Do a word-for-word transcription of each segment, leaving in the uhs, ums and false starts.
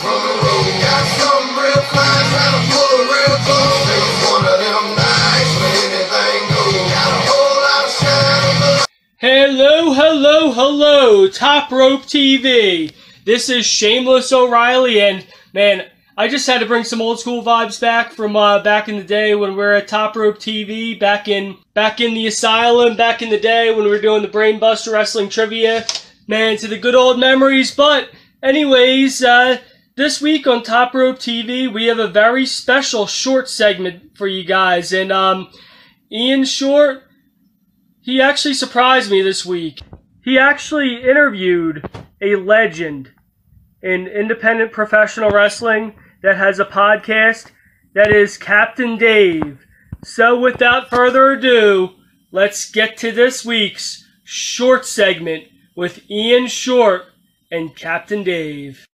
from the road. Got something real fine, trying to pull a real close. It's one of them nights when anything goes. Got a whole lot of shine. Hello, hello, hello, Top Rope T V. This is Shameless O'Reilly, and man, I just had to bring some old school vibes back from uh, back in the day when we were at Top Rope T V, back in back in the asylum, back in the day when we were doing the Brainbuster Wrestling Trivia. Man, to the good old memories. But anyways, uh, this week on Top Rope T V, we have a very special short segment for you guys, and um, Ian Short, he actually surprised me this week. He actually interviewed a legend in independent professional wrestling that has a podcast. That is Captain Dave. So without further ado, let's get to this week's short segment with Ian Short and Captain Dave.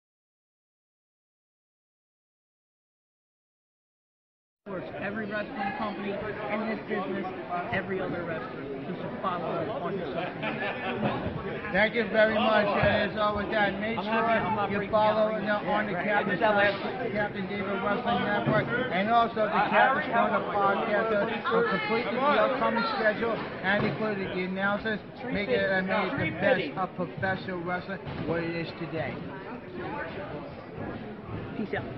Every wrestling company in this business, every other wrestler who should follow us on your social media. Thank you very much, and as always, that make sure you follow on the Captain Captain David Wrestling Network, and also the Captain Corner podcast will complete the upcoming schedule and included the announcers, make it and make it the best of professional wrestling what it is today. Peace out.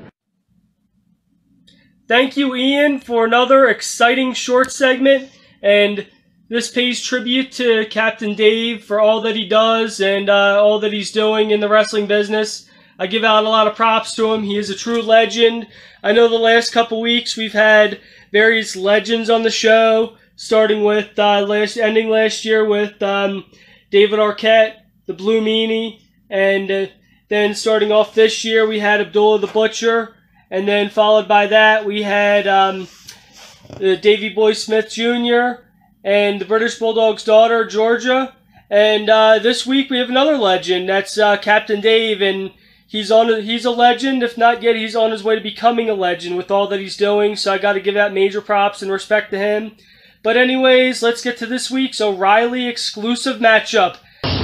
Thank you, Ian, for another exciting short segment, and this pays tribute to Captain Dave for all that he does and uh, all that he's doing in the wrestling business. I give out a lot of props to him. He is a true legend. I know the last couple weeks we've had various legends on the show, starting with uh, last, ending last year with um, David Arquette, the Blue Meanie, and uh, then starting off this year we had Abdullah the Butcher. And then followed by that, we had um, Davey Boy Smith Junior and the British Bulldog's daughter, Georgia. And uh, this week we have another legend. That's uh, Captain Dave, and he's on. A, he's a legend. If not yet, he's on his way to becoming a legend with all that he's doing. So I got to give out major props and respect to him. But anyways, let's get to this week's O'Reilly exclusive matchup.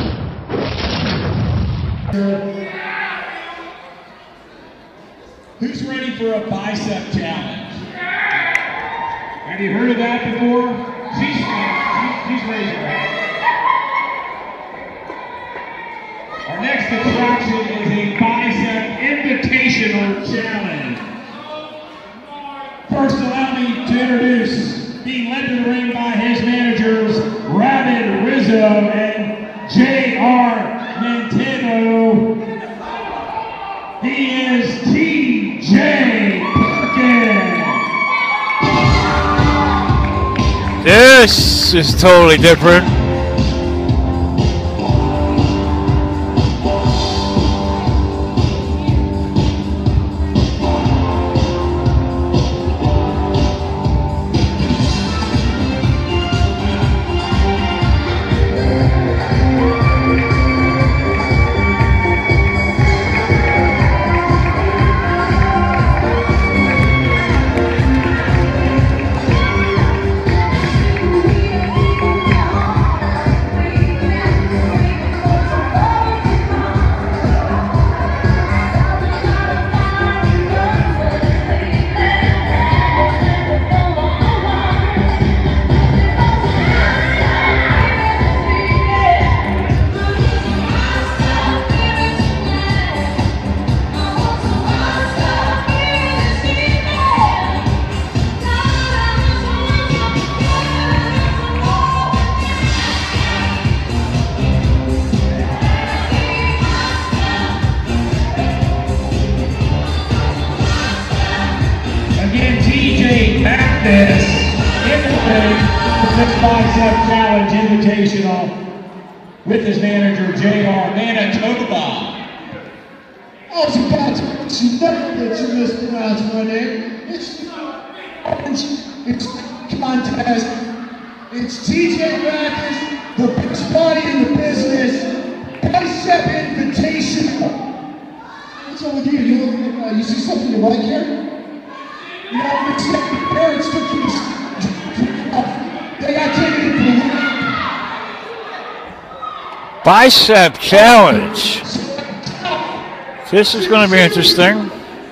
Who's ready for a bicep challenge? Have you heard of that before? She's, she's, she's raising her hand. Our next attraction is a bicep invitational challenge. First, allow me to introduce, being led to the ring by his managers, Rabbit Rizzo and J R Nintendo. He is T J Perkins. This is totally different. This in the ring, the Six Bicep Challenge Invitational with his manager J R Manitoba. I was about to mention that you mispronounced my name. It's it's contest. It's T J Mathis, the best body in the business. Bicep Invitational. What's up with you? You look, uh, you see something you like here? You know, mixed up your parents took you to they got taken into the Bicep challenge. This is going to be interesting.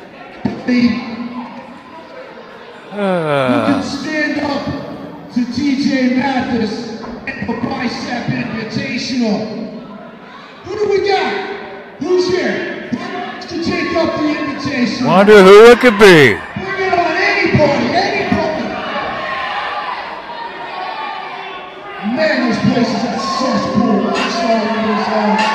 You can stand up to T J Mathis and a bicep invitational. Who do we got? Who's here? To take up the invitation. Wonder who it could be. Bring it on, anybody, anybody. Man, this place is a cesspool. I'm sorry, it is. Uh,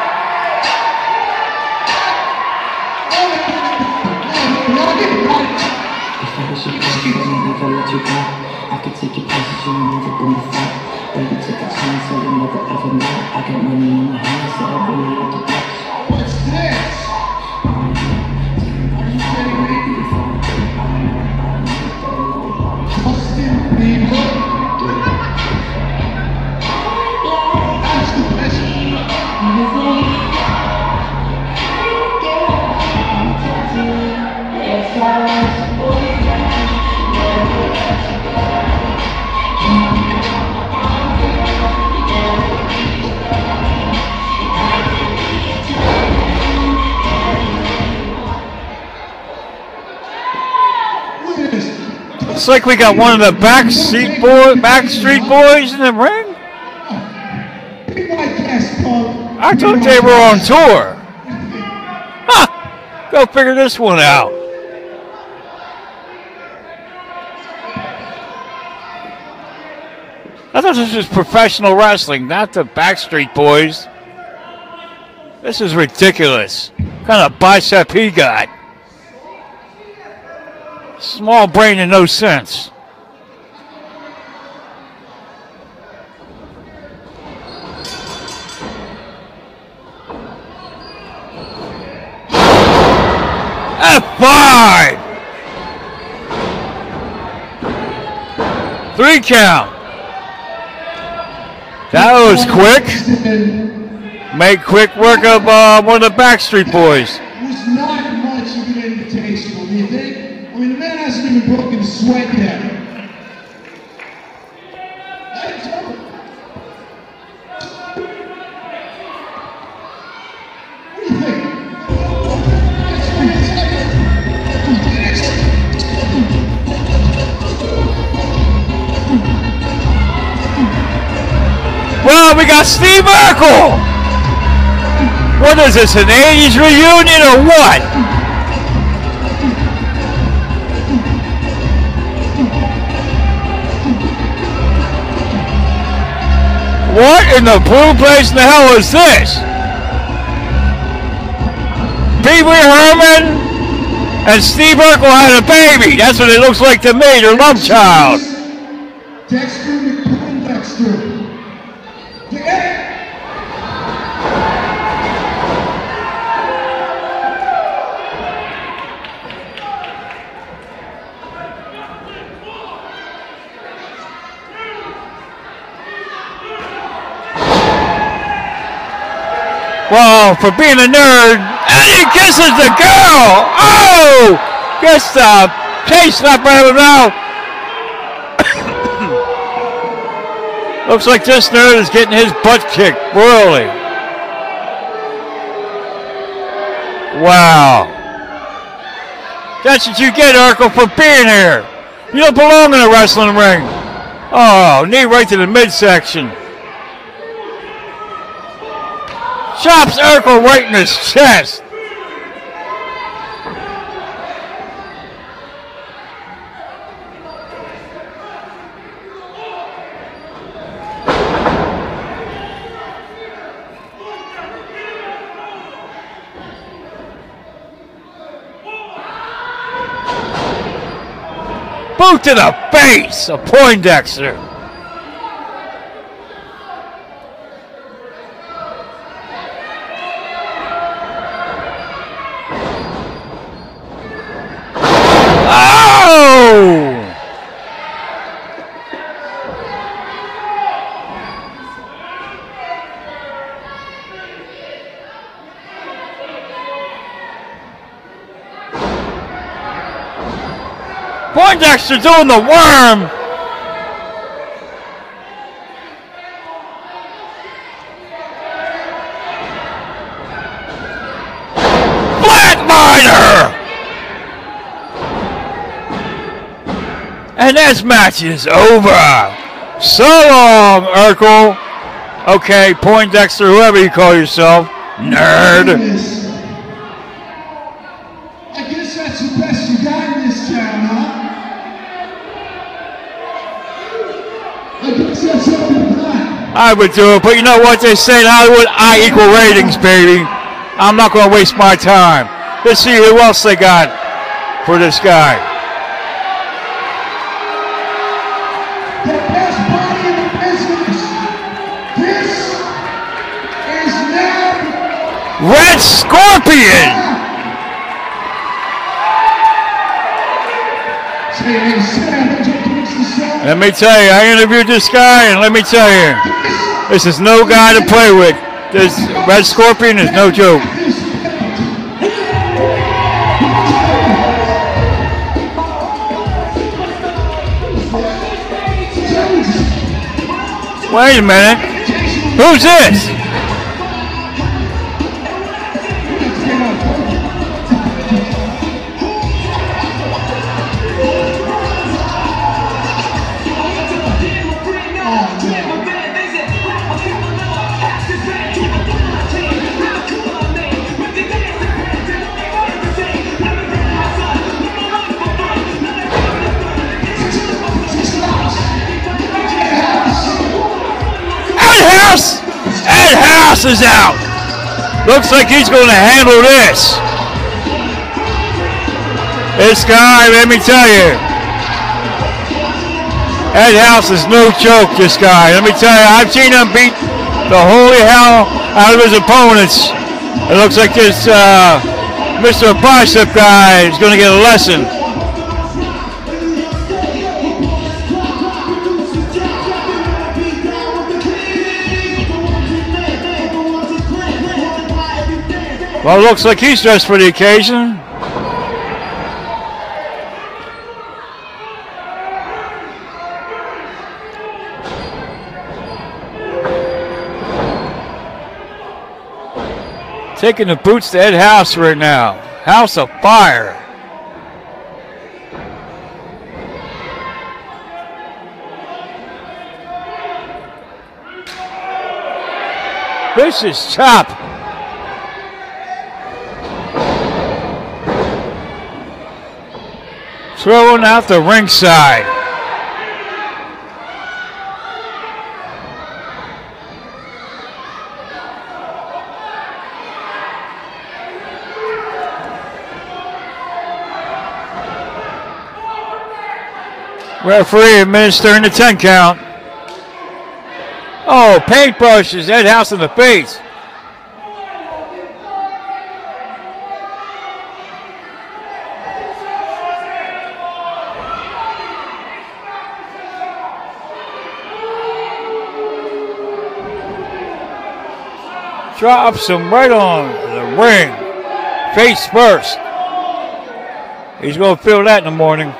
I could take your places you never been before. Baby, take a chance so you never ever know. I got money in my hands, so I really like to touch. What's this? Are you kidding me? Justin Bieber? That's the best. Looks like we got one of the backstreet boy, backstreet boys in the ring. I thought they were on tour. Huh. Go figure this one out. I thought this was professional wrestling, not the Backstreet Boys. This is ridiculous. What kind of bicep he got? Small brain and no sense. F five! Three count. That was quick. Made quick work of uh, one of the Backstreet Boys. It was not much of an invitational, do you think? I mean, the man hasn't even broken a sweat yet. What do you think? Well, we got Steve Urkel. What is this, an eighties reunion or what? What in the blue place in the hell is this? Pee Wee Herman and Steve Urkel had a baby. That's what it looks like to me, their love child. Dexter McCool Dexter. Well, for being a nerd, and he kisses the girl. Oh, gets the chase slap right in the mouth. Looks like this nerd is getting his butt kicked royally. Wow. That's what you get, Urkel, for being here. You don't belong in a wrestling ring. Oh, knee right to the midsection. Chops Urkel right in his chest. Boot to the face of Poindexter. Poindexter doing the worm. Spider! And this match is over. So long, Urkel. Okay, Poindexter, whoever you call yourself. Nerd. I guess that's the best you got in this town, huh? I guess that's all you got. I would do it, but you know what they say in Hollywood? I equal ratings, baby. I'm not going to waste my time. Let's see who else they got for this guy. The best body in the business. This is now Red Scorpion! Let me tell you, I interviewed this guy, and let me tell you, this is no guy to play with. This Red Scorpion is no joke. Wait a minute. Who's this? Ed House is out. Looks like he's going to handle this. This guy, let me tell you, Ed House is no joke, this guy. Let me tell you, I've seen him beat the holy hell out of his opponents. It looks like this uh, Mister Bicep guy is going to get a lesson. Well, it looks like he's dressed for the occasion. Taking the boots to Ed House right now. House of Fire. Vicious chop. Throwing out the ringside. Referee administering the ten count. Oh, paintbrushes, Ed House in the face. Drops him right on the ring. Face first. He's going to feel that in the morning.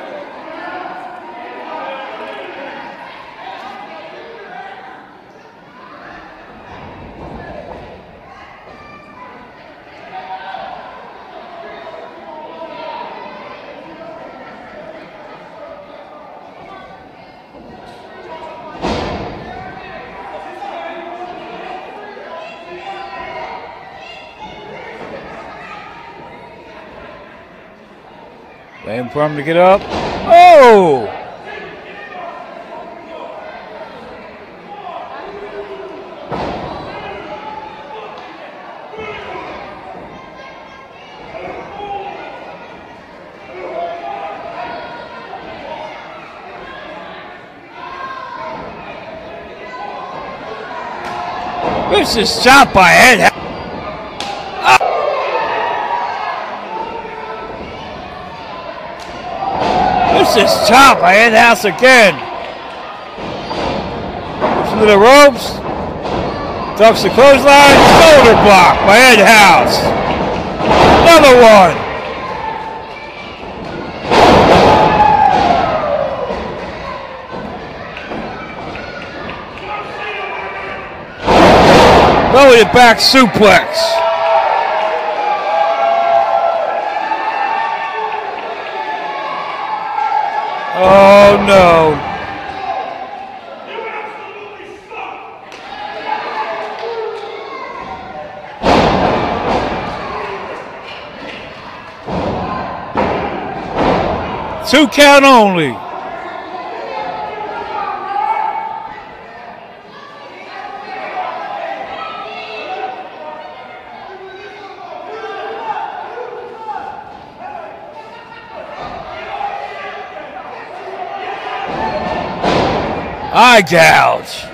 Waiting for him to get up. Oh! This is shot by Ed. This is chop by Ed House again. Into the ropes. Ducks the clothesline. Shoulder block by Ed House. Another one. Belly to back suplex. Oh no. Two count only. Eye gouge.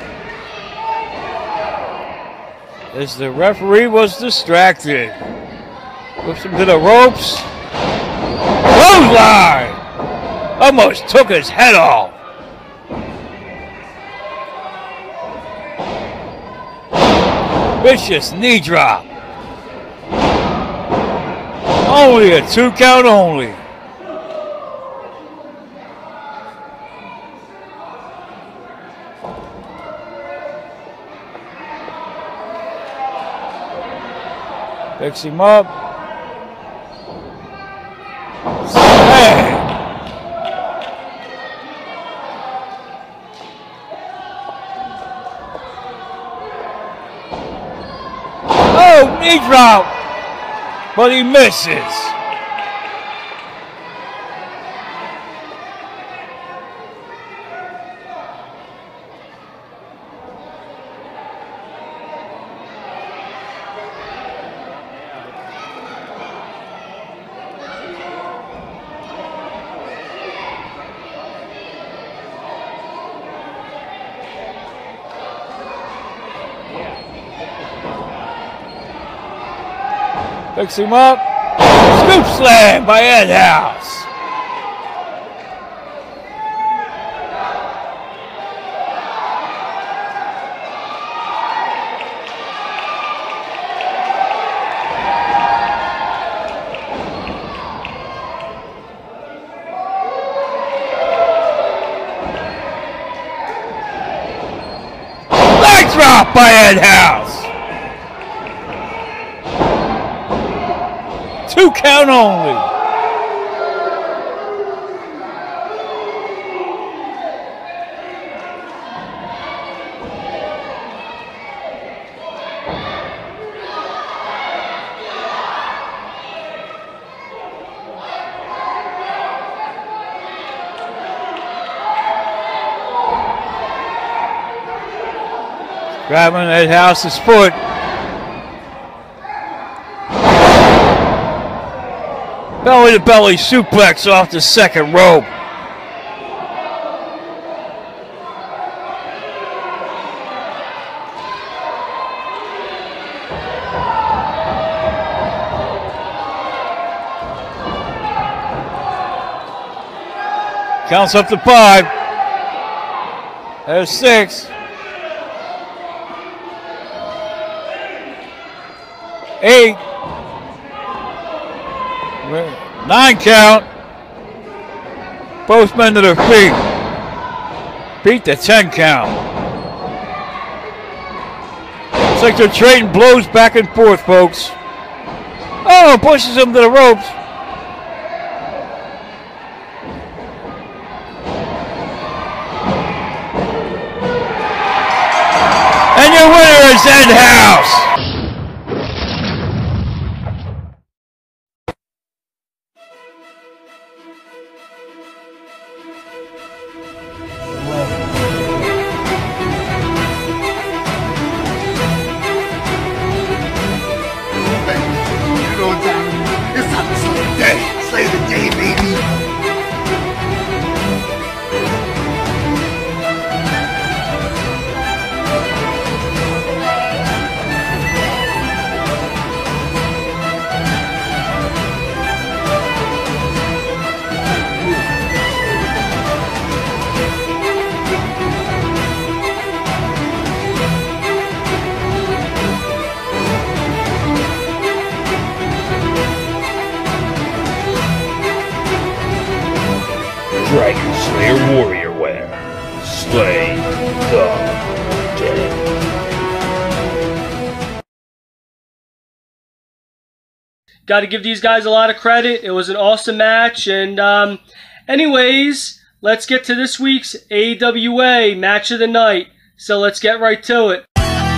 As the referee was distracted. Whips him to the ropes. Clothesline! Almost took his head off. Vicious knee drop. Only a two count only. Picks him up. Slam. Oh, knee drop. But he misses. Picks him up. Scoop slam by Ed House. Leg drop by Ed House. Two count only. Grabbing Ed House's foot. Belly to belly suplex off the second rope. Counts up to five. There's six. Eight. Nine count. Both men to their feet. Beat the ten count. Looks like they're trading blows back and forth, folks. Oh, pushes him to the ropes. And your winner is Ed House. Dragon Slayer Warrior Wear. Slay the dead. Got to give these guys a lot of credit. It was an awesome match. And um, anyways, let's get to this week's A W A Match of the Night. So let's get right to it.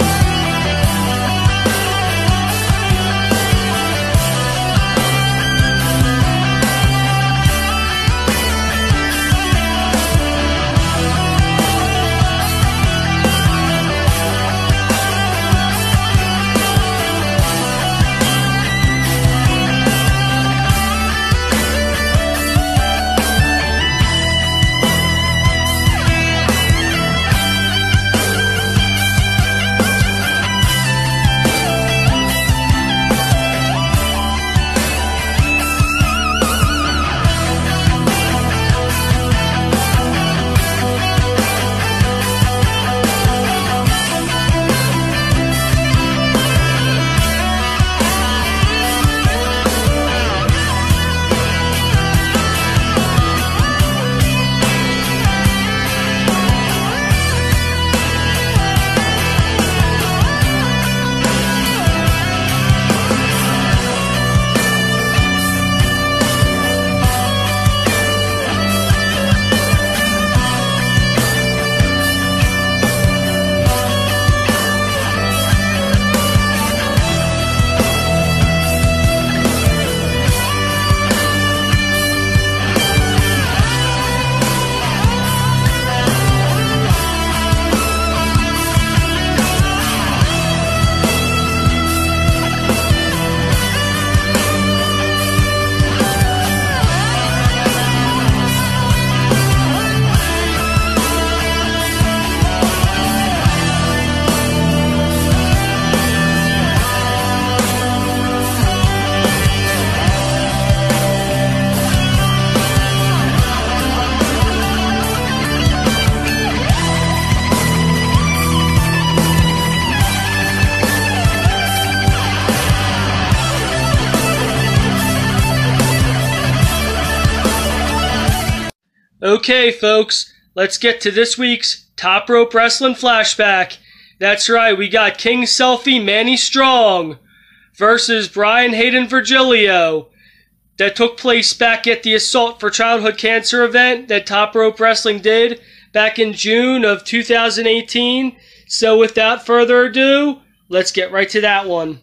Okay, folks, let's get to this week's Top Rope Wrestling Flashback. That's right, we got King Selfie Manny Strong versus Brian Hayden Virgilio. That took place back at the Assault for Childhood Cancer event that Top Rope Wrestling did back in June of two thousand eighteen. So without further ado, let's get right to that one.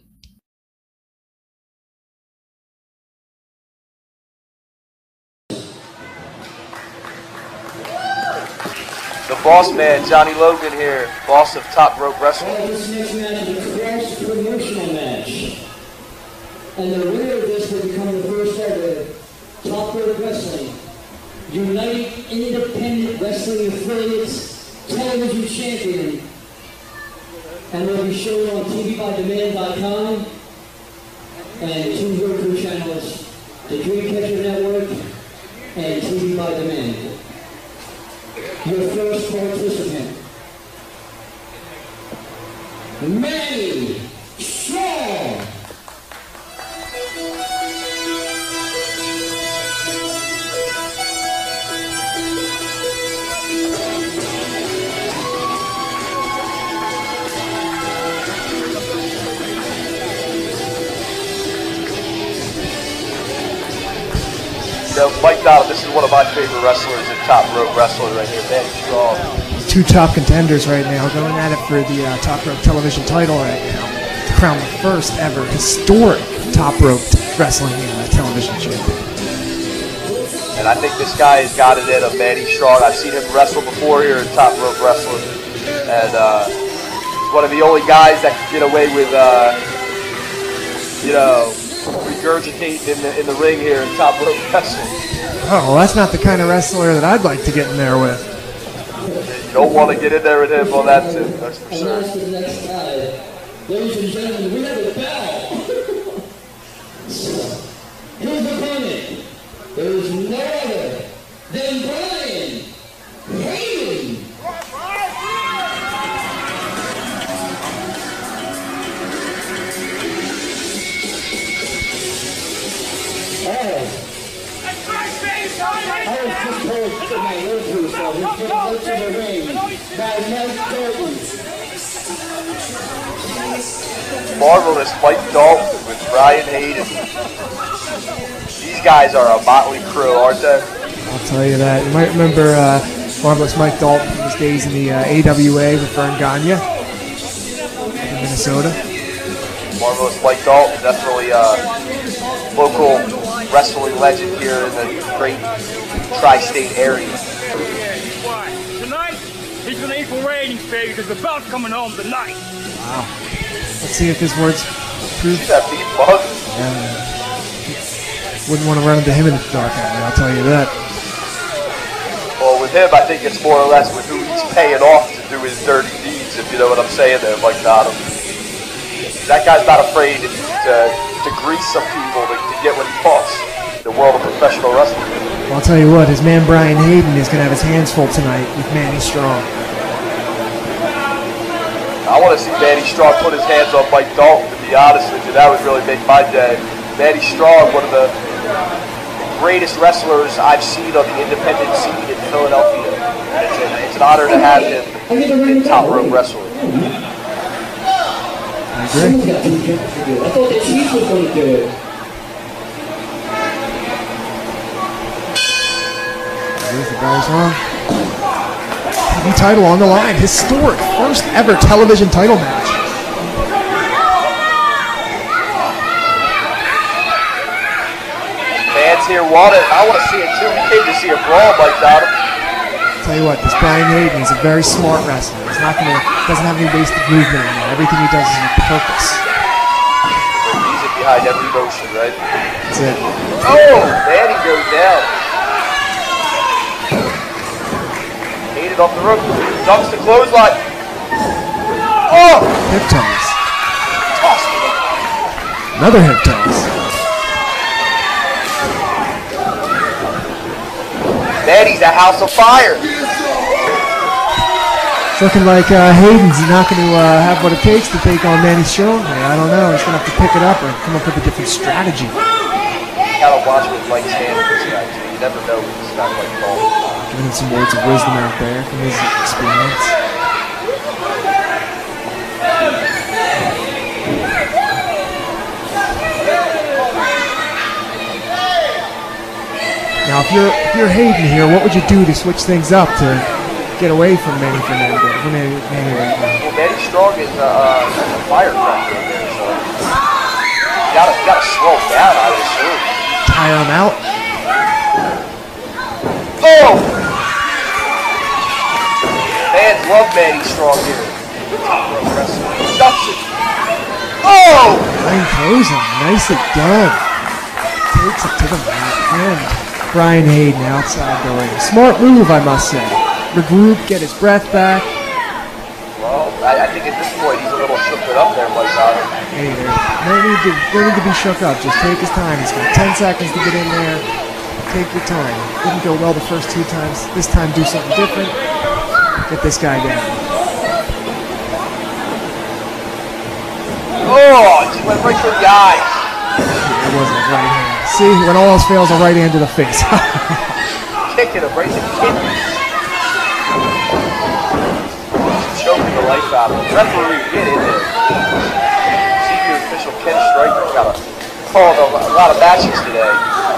The boss man, Johnny Logan here, boss of Top Rope Wrestling. This next match is a cross-promotional match. And the winner of this will become the first ever Top Rope Wrestling United Independent Wrestling Affiliates Television Champion. And will be shown on T V by demand dot com and two Roku channels, the Dreamcatcher Network and T V by Demand. Your first participant, Manny Strong. You know, Mike Donald, this is one of my favorite wrestlers in Top Rope Wrestling right here, Manny Strong. Two top contenders right now, going at it for the uh, Top Rope television title right now. To crown the first ever historic Top Rope Wrestling uh, television champion. And I think this guy has got it in him, Manny Strong. I've seen him wrestle before here in Top Rope Wrestling. And uh, he's one of the only guys that can get away with, uh, you know, regurgitating in the, in the ring here in Top Rope Wrestling. Oh, well, that's not the kind of wrestler that I'd like to get in there with. You don't want to get in there with him on that too, that's for sure. And that's the next guy. Ladies and gentlemen, we have a bell. Here's the opponent. There is no other than Brian Hayden. Oh. I was just told to my interview, so we put out to the ring by Mike Dalton. Marvelous Mike Dalton with Brian Hayden. These guys are a motley crew, aren't they? I'll tell you that. You might remember uh, Marvelous Mike Dalton from his days in the uh, A W A with Vern Gagne in Minnesota. Marvelous Mike Dalton, definitely a local wrestling legend here in the great tri-state area. Tonight, he's gonna equal ratings, baby, because the belt's coming home tonight. Wow. Let's see if his words prove. That beat bug. Yeah. Wouldn't want to run into him in the dark alley, I'll tell you that. Well, with him, I think it's more or less with who he's paying off to do his dirty deeds, if you know what I'm saying there, Mike Donovan. That guy's not afraid to, to grease some people to, to get what he wants in the world of professional wrestling. Well, I'll tell you what, his man Brian Hayden is going to have his hands full tonight with Manny Strong. I want to see Manny Strong put his hands on Mike Dalton, to be honest with you. That would really make my day. Manny Strong, one of the greatest wrestlers I've seen on the independent scene in Philadelphia. It's, a, it's an honor to have him in Top Rope Wrestling. I agree. I thought the Chiefs was going to do it. There's the guy's on. T V title on the line. Historic first ever television title match. Fans here want it. I want to see it too. We came to see a brawl, Mike Donovan. Tell you what, this Brian Hayden, he's a very smart wrestler. He's not gonna, doesn't have any wasted movement in there. Everything he does is on purpose. The reason behind every motion, right? That's it. Oh, man, he goes down. Hayden off the rope. Dumps the clothesline. Oh! Hip toss. Tossed it. Another hip toss. Manny's a house of fire. It's looking like uh, Hayden's not going to uh, have what it takes to take on Manny Strong. I don't know. He's going to have to pick it up or come up with a different strategy. You gotta watch with Mike's hand with this guy too. You never know with this guy like Paul. Giving him some words of wisdom out there from his experience. Now, if you're if you're Hayden here, what would you do to switch things up to get away from Manny Fernandez? From Manny, Manny right now? Well, Manny Strong is uh, uh, a firecracker in there, so you gotta you gotta slow him down, I would assume. Tire him out. Oh! Fans love Manny Strong here. Ducks it. Oh! Fine closing, nicely done. Takes it to the mat. And Brian Hayden outside the ring. Smart move, I must say. Regroup, get his breath back. Well, I, I think at this point he's a little shook it up there, Mike Donovan. Hey, there. No need to, no need to be shook up. Just take his time. He's got ten seconds to get in there. Take your time. Didn't go well the first two times. This time, do something different. Get this guy down. Oh, he went right for the eyes. It wasn't a right hand. See, when all else fails, a right hand to the face. Kicking him right in the kidneys. Choking the life out of him. Referee, get in there. Senior official Ken Stryker got a called a, a lot of matches today.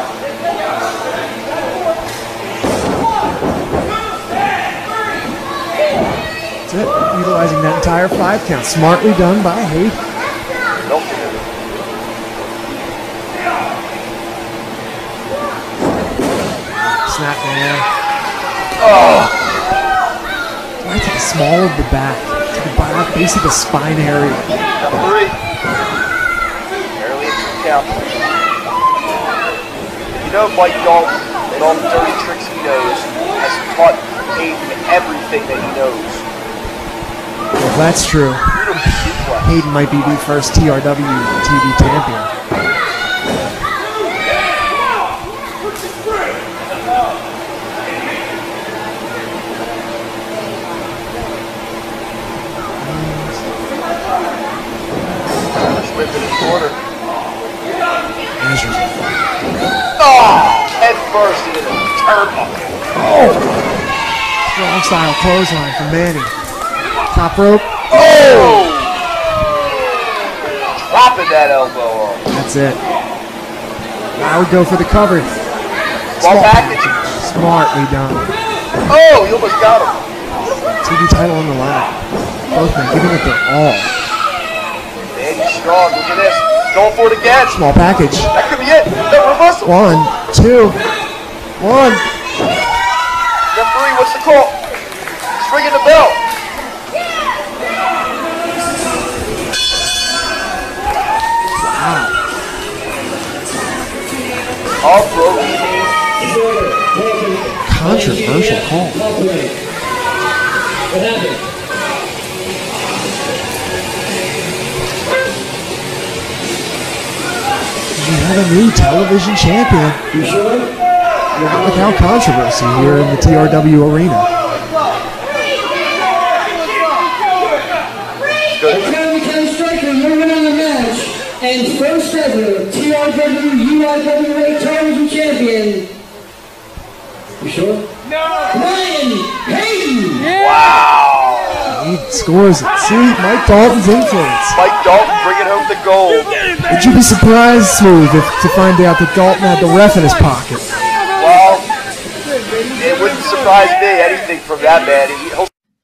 That's it. Utilizing that entire five count. Smartly done by Hayden. Milking him. Snap there. Oh! Right to the small of the back. To the bottom, base of the spine area. Number three. Barely a two count. You know Mike Dalton and all the dirty tricks he knows has taught Hayden everything that he knows. If that's true, Hayden might be the first T R W T V champion. Whipping his corner. Measures it. Oh! Head first into the turnbuckle. Oh! Strong style clothesline from Manny. Top rope. Oh! Dropping that elbow off. That's it. I would go for the cover. Small package. Smartly done. Oh, you almost got him. T V title on the line. Both men giving it their all. Man, he's strong. Look at this. Going for it again. Small package. That could be it. No, reversal. One, two, one. Referee, what's the call? He's ringing the bell. Wow. All broken. Controversial call. What happened? We have a new television champion. You sure? Not without controversy here in the T R W arena. Academy County Striker moving on the match. And first ever T R W U I W A television champion. You sure? No! Ryan Hayden! Wow! He scores it. See, Mike Dalton's influence. Mike Dalton bringing home the gold. Would you be surprised, Smooth, if, to find out that Dalton had the ref in his pocket? Well, it wouldn't surprise me, anything from that man. He,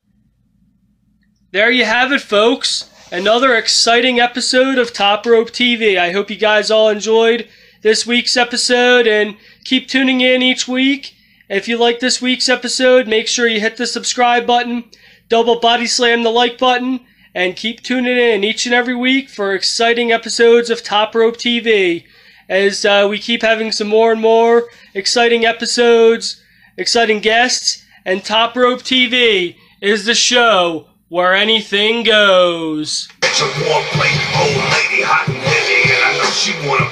There you have it, folks. Another exciting episode of Top Rope T V. I hope you guys all enjoyed this week's episode and keep tuning in each week. If you like this week's episode, make sure you hit the subscribe button, double body slam the like button, and keep tuning in each and every week for exciting episodes of Top Rope T V. As uh, we keep having some more and more exciting episodes, exciting guests, and Top Rope T V is the show where anything goes. It's a warm plate, old lady, hot and heavy, and I know she wanna